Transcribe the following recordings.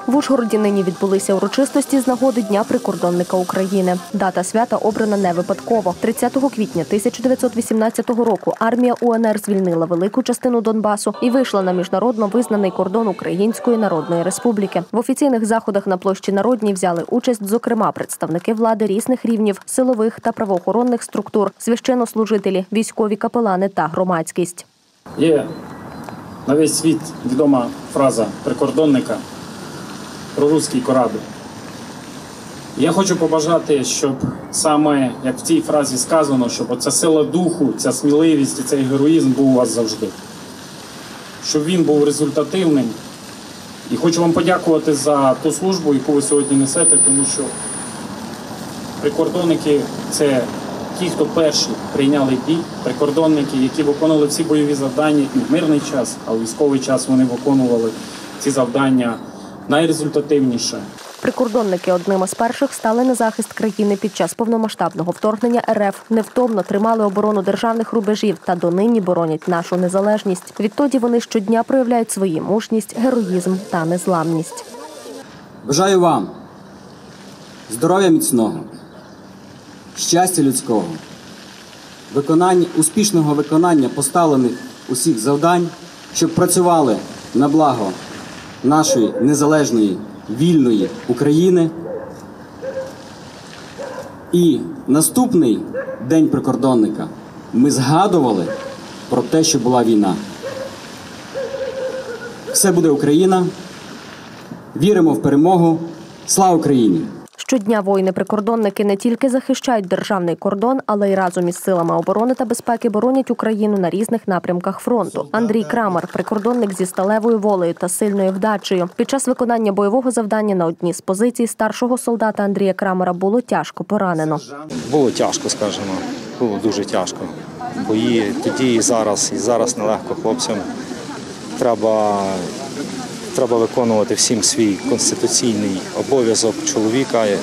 В Ужгороді нині відбулися урочистості з нагоди Дня прикордонника України. Дата свята обрана не випадково. 30 квітня 1918 року армія УНР звільнила велику частину Донбасу і вийшла на міжнародно визнаний кордон Української Народної Республіки. В офіційних заходах на площі Народній взяли участь, зокрема, представники влади різних рівнів, силових та правоохоронних структур, священнослужителі, військові капелани та громадськість. Є на весь світ відома фраза прикордонника про руський корабль. Я хочу побажати, щоб саме, як в цій фразі сказано, щоб оця сила духу, ця сміливість і цей героїзм був у вас завжди. Щоб він був результативним. І хочу вам подякувати за ту службу, яку ви сьогодні несете, тому що прикордонники – це ті, хто перші прийняли бій, прикордонники, які виконували всі бойові завдання і в мирний час, а в військовий час вони виконували ці завдання найрезультативніше. Прикордонники одними з перших стали на захист країни під час повномасштабного вторгнення РФ, невтомно тримали оборону державних рубежів та донині боронять нашу незалежність. Відтоді вони щодня проявляють свою мужність, героїзм та незламність. Бажаю вам здоров'я міцного, щастя людського, успішного виконання поставлених усіх завдань, щоб працювали на благо нашої незалежної, вільної України. І наступний День прикордонника ми згадували про те, що була війна. Все буде Україна. Віримо в перемогу. Слава Україні! Щодня воїни-прикордонники не тільки захищають державний кордон, але й разом із силами оборони та безпеки боронять Україну на різних напрямках фронту. Андрій Крамер – прикордонник зі сталевою волею та сильною вдачею. Під час виконання бойового завдання на одній з позицій старшого солдата Андрія Крамера було тяжко поранено. Було тяжко, скажімо, було дуже тяжко. Бої тоді і зараз нелегко хлопцям. Треба виконувати всім свій конституційний обов'язок чоловіка. І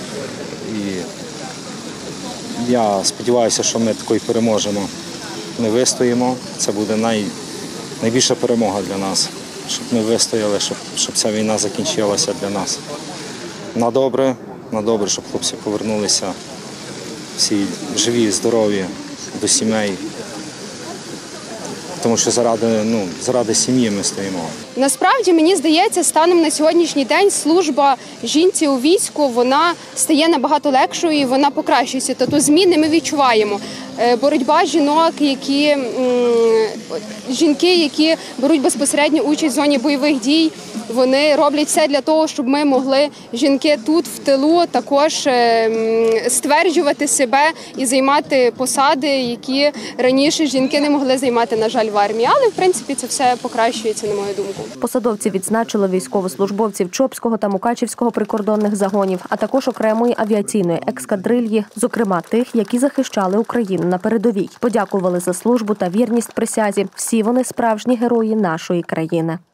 я сподіваюся, що ми такою переможемо. Ми вистоїмо. Це буде найбільша перемога для нас, щоб ми вистояли, щоб ця війна закінчилася для нас. На добре, щоб хлопці повернулися всі живі, здорові до сімей. Тому що заради сім'ї ми стоїмо. Насправді, мені здається, станом на сьогоднішній день служба жінці у війську, вона стає набагато легшою і вона покращується. Тобто зміни ми відчуваємо. Боротьба жінки, які беруть безпосередню участь в зоні бойових дій, вони роблять все для того, щоб ми могли, жінки тут, в тилу, також стверджувати себе і займати посади, які раніше жінки не могли займати, на жаль, в армії. Але, в принципі, це все покращується, на мою думку. Посадовці відзначили військовослужбовців Чопського та Мукачівського прикордонних загонів, а також окремої авіаційної ескадрильї, зокрема тих, які захищали Україну на передовій. Подякували за службу та вірність присязі. Всі вони справжні герої нашої країни.